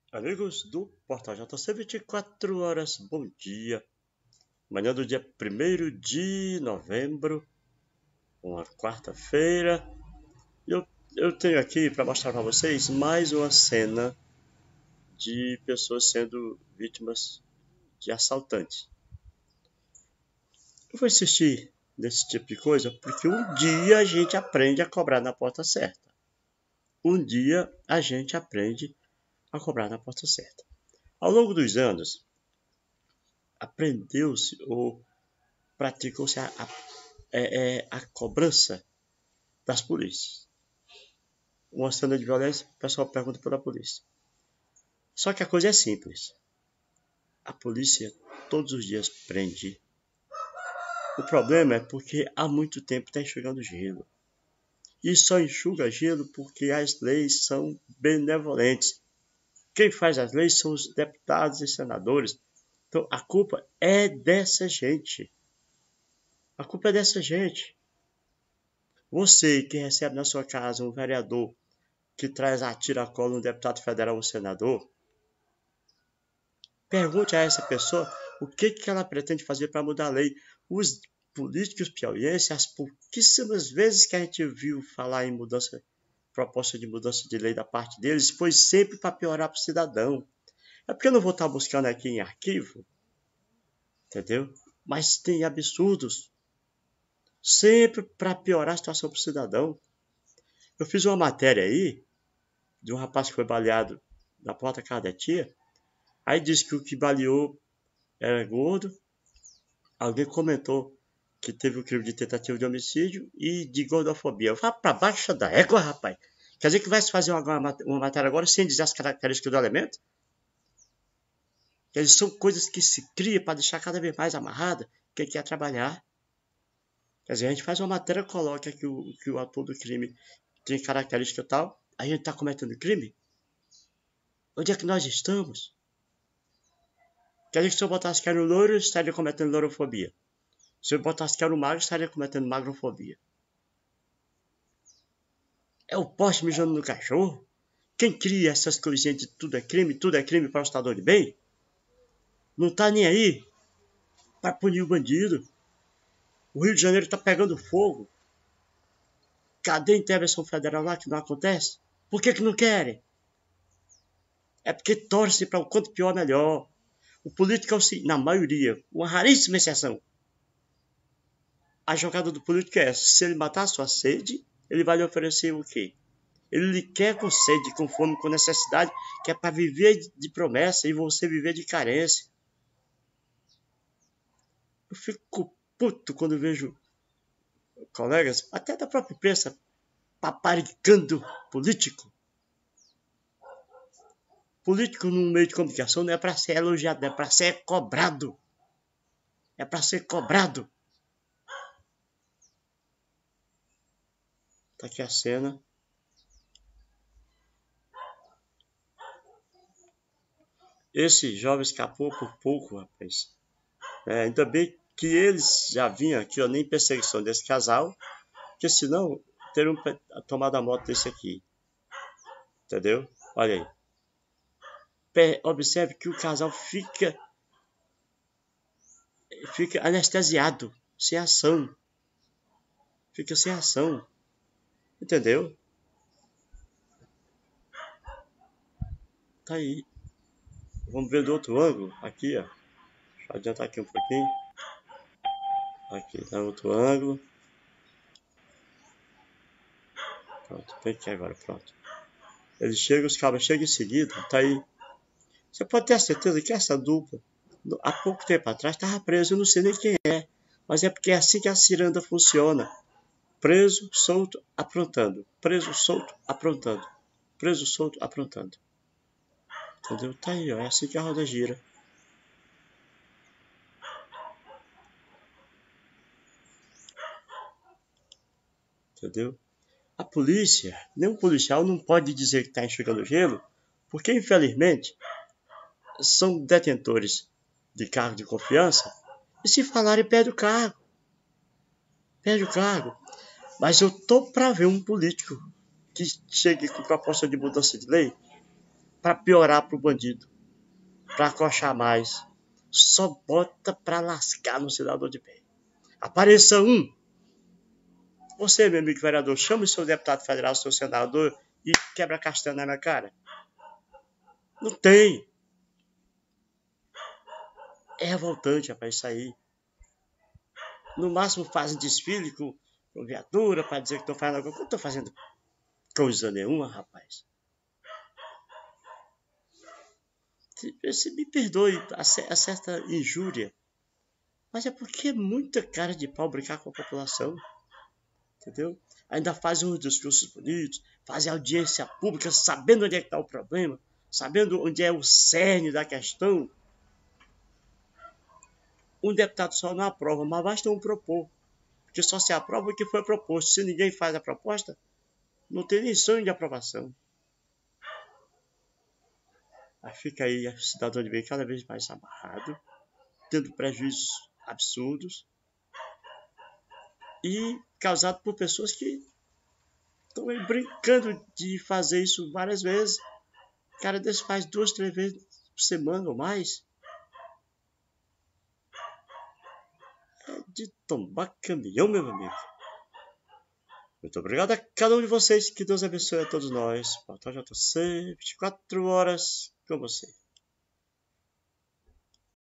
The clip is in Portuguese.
Amigos do Portal JC 24 horas, bom dia. Manhã do dia 1º de novembro, uma quarta-feira. Eu tenho aqui para mostrar para vocês mais uma cena de pessoas sendo vítimas de assaltantes. Eu vou insistir nesse tipo de coisa porque um dia a gente aprende a cobrar na porta certa. Um dia a gente aprende a cobrar na porta certa. Ao longo dos anos, aprendeu-se ou praticou-se a cobrança das polícias. Uma cena de violência, o pessoal pergunta pela polícia. Só que a coisa é simples. A polícia todos os dias prende. O problema é porque há muito tempo está enxugando gelo. E só enxuga gelo porque as leis são benevolentes. Quem faz as leis são os deputados e senadores. Então a culpa é dessa gente. A culpa é dessa gente. Você que recebe na sua casa um vereador que traz a tiracolo um deputado federal ou senador, pergunte a essa pessoa o que ela pretende fazer para mudar a lei. Os políticos piauienses, as pouquíssimas vezes que a gente viu falar em proposta de mudança de lei da parte deles, foi sempre para piorar para o cidadão. É porque eu não vou estar buscando aqui em arquivo, entendeu? Mas tem absurdos, sempre para piorar a situação para o cidadão. Eu fiz uma matéria aí, de um rapaz que foi baleado na porta da casa da tia. Aí disse que o que baleou era gordo. Alguém comentou que teve o crime de tentativa de homicídio e de gordofobia. Vá pra baixo da égua, rapaz. Quer dizer que vai se fazer uma matéria agora sem dizer as características do elemento? Eles são coisas que se cria para deixar cada vez mais amarrada quem quer trabalhar. Quer dizer, a gente faz uma matéria, coloca que o autor do crime tem característica tal, a gente está cometendo crime? Onde é que nós estamos? Quer dizer que se eu botasse que era o loiro, eu estaria cometendo lourofobia. Se eu botasse que era o magro, eu estaria cometendo magrofobia. É o poste mijando no cachorro? Quem cria essas coisinhas de tudo é crime para o cidadão de bem? Não tá nem aí para punir o bandido. O Rio de Janeiro está pegando fogo. Cadê a intervenção federal lá que não acontece? Por que não querem? É porque torce para o quanto pior melhor. O político é o seguinte, na maioria, uma raríssima exceção. A jogada do político é essa. Se ele matar a sua sede, ele vai lhe oferecer o quê? Ele lhe quer com sede, com fome, com necessidade, que é para viver de promessa e você viver de carência. Eu fico puto quando vejo colegas, até da própria imprensa, paparicando político. Político no meio de comunicação não é para ser elogiado, é para ser cobrado. É para ser cobrado. Tá aqui a cena. Esse jovem escapou por pouco, rapaz. Ainda bem que eles já vinham aqui, ó, nem perseguição desse casal, porque senão teriam tomado a moto desse aqui. Entendeu? Olha aí. Observe que o casal fica anestesiado, sem ação. Fica sem ação. Entendeu? Tá aí. Vamos ver do outro ângulo. Aqui, ó. Deixa eu adiantar aqui um pouquinho. Aqui, dá outro ângulo. Pronto, vem aqui agora, pronto. Eles chegam, os cabras chegam em seguida, tá aí. Você pode ter a certeza que essa dupla, há pouco tempo atrás, estava presa, eu não sei nem quem é. Mas é porque é assim que a ciranda funciona. Preso, solto, aprontando. Preso, solto, aprontando. Preso, solto, aprontando. Entendeu? Tá aí, ó. É assim que a roda gira. Entendeu? A polícia, nenhum policial não pode dizer que está enxugando gelo, porque infelizmente são detentores de cargo de confiança e se falarem perde o cargo. Perde o cargo. Mas eu tô para ver um político que chegue com proposta de mudança de lei para piorar pro bandido, para acochar mais. Só bota para lascar no cidadão de bem. Apareça um. Você, meu amigo vereador, chame o seu deputado federal, seu senador e quebra castanha na minha cara. Não tem. É revoltante, rapaz, isso aí. No máximo fazem desfile com viatura para dizer que estão fazendo alguma coisa. Não estou fazendo coisa nenhuma, rapaz. Você me perdoe a certa injúria, mas é porque é muita cara de pau brincar com a população. Entendeu? Ainda fazem uns discursos bonitos, fazem audiência pública, sabendo onde é que está o problema, sabendo onde é o cerne da questão. Um deputado só não aprova, mas basta um propor. Porque só se aprova o que foi proposto. Se ninguém faz a proposta, não tem nem sonho de aprovação. Aí fica aí o cidadão de bem cada vez mais amarrado, tendo prejuízos absurdos e causado por pessoas que estão aí brincando de fazer isso várias vezes. O cara desse faz 2, 3 vezes por semana ou mais. É de tombar caminhão, meu amigo. Muito obrigado a cada um de vocês. Que Deus abençoe a todos nós. Portal JC, 24 horas com você.